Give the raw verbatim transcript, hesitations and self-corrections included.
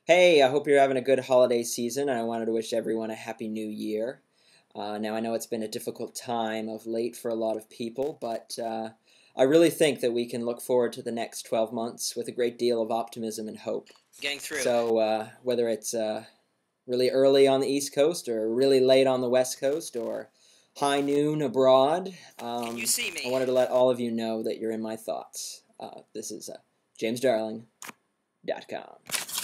Hey, I hope you're having a good holiday season. I wanted to wish everyone a happy new year. Uh, now, I know it's been a difficult time of late for a lot of people, but uh, I really think that we can look forward to the next twelve months with a great deal of optimism and hope. Getting through. So, uh, whether it's uh, really early on the East Coast or really late on the West Coast or high noon abroad, Can you um, see I me? wanted to let all of you know that you're in my thoughts. Uh, this is uh, james darling dot com.